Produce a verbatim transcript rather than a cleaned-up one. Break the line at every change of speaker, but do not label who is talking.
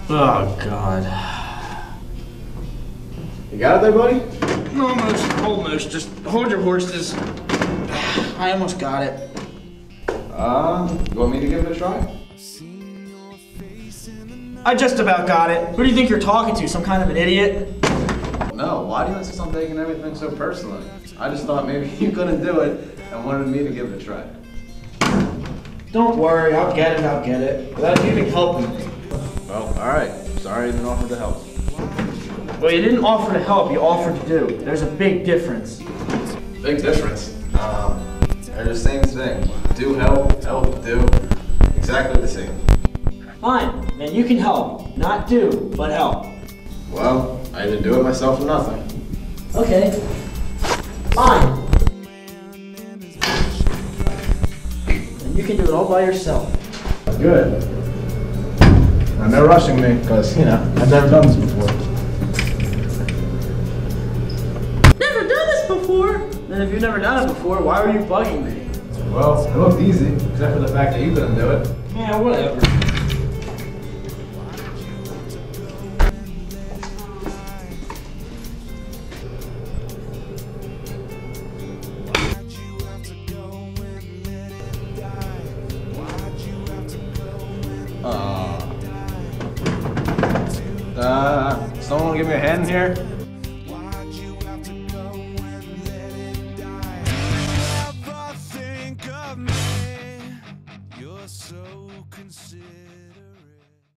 Oh, God.
You got it there, buddy?
Almost, almost. Just hold your horses. I almost got it.
Uh, you want me to give it a try?
I just about got it. Who do you think you're talking to? Some kind of an idiot?
No, why do you insist on taking everything so personally? I just thought maybe you couldn't do it and wanted me to give it a try.
Don't worry, I'll get it, I'll get it. Without you even helping me.
Well, alright. Sorry I didn't offer to help.
Well, you didn't offer to help, you offered to do. There's a big difference.
Big difference. Um, they're the same thing. Do help, help, do. Exactly the same.
Fine, then you can help. Not do, but help.
Well, I either do it myself or nothing.
Okay. Fine. Then you can do it all by yourself.
Good. And they're rushing me because, you know, I've never done this before.
Never done this before? Then if you've never done it before, why were you bugging me?
Well, it looked easy, except for the fact that you couldn't do it.
Yeah, whatever.
Uh, uh, someone give me a hand here?
You're so considerate.